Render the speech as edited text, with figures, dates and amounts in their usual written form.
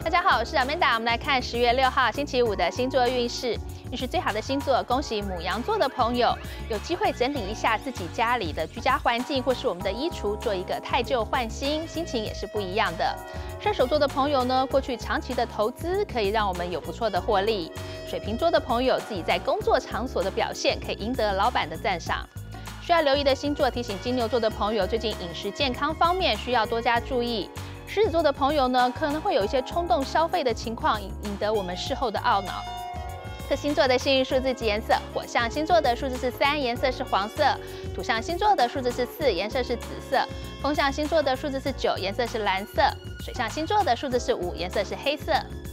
大家好，我是 Amanda， 我们来看10月6号星期五的星座运势。运势最好的星座，恭喜牡羊座的朋友，有机会整理一下自己家里的居家环境，或是我们的衣橱，做一个汰旧换新，心情也是不一样的。射手座的朋友呢，过去长期的投资可以让我们有不错的获利。水瓶座的朋友，自己在工作场所的表现可以赢得老板的赞赏。需要留意的星座，提醒金牛座的朋友，最近饮食健康方面需要多加注意。狮子座的朋友呢，可能会有一些冲动消费的情况，引得我们事后的懊恼。各星座的幸运数字及颜色：火象星座的数字是3，颜色是黄色；土象星座的数字是4，颜色是紫色；风象星座的数字是9，颜色是蓝色；水象星座的数字是5，颜色是黑色。